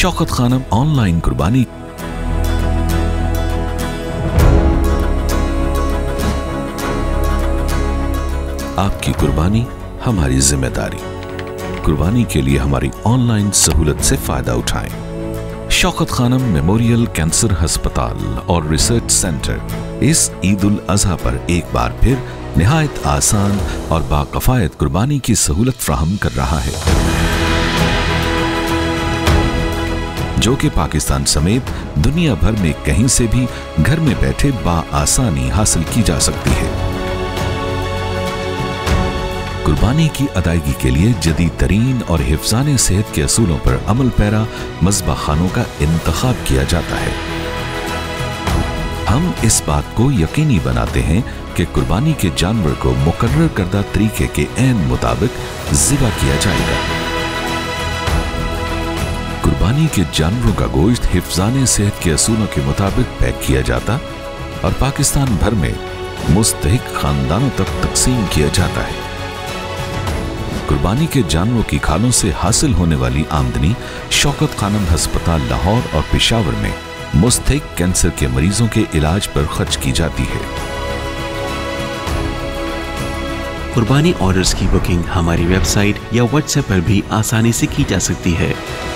Shaukat Khanam online कुर्बानी। आपकी कुर्बानी हमारी जिम्मेदारी। कुर्बानी के लिए हमारी ऑनलाइन सहूलत से फायदा उठाएं। शौकत खानम मेमोरियल कैंसर अस्पताल और रिसर्च सेंटर इस ईद उल अजहा पर एक बार फिर निहायत आसान और बाकफायत कुर्बानी की सहूलत फ्राहम कर रहा है, जो कि पाकिस्तान समेत दुनिया भर में कहीं से भी घर में बैठे बाआसानी हासिल की जा सकती है। कुर्बानी की अदायगी के लिए जदीद तरीन और हिफ्ज़ाने सेहत के असूलों पर अमल पैरा मज़बा खानों का इंतखाब किया जाता है। हम इस बात को यकीनी बनाते हैं कि कुर्बानी के जानवर को मुकर्रर करदा तरीके के ऐन मुताबिक ज़िबा किया जाएगा। कुर्बानी के जानवरों का गोश्त हिफ्ज़ाने सेहत के असूलों के मुताबिक पैक किया जाता और पाकिस्तान भर में मुस्तहिक खानदानों तक तकसीम किया जाता है। कुर्बानी के जानवरों की खालों से हासिल होने वाली आमदनी शौकत खानम अस्पताल लाहौर और पेशावर में मुस्तहिक कैंसर के मरीजों के इलाज पर खर्च की जाती है। कुर्बानी ऑर्डर्स की बुकिंग हमारी वेबसाइट या व्हाट्सएप पर भी आसानी से की जा सकती है।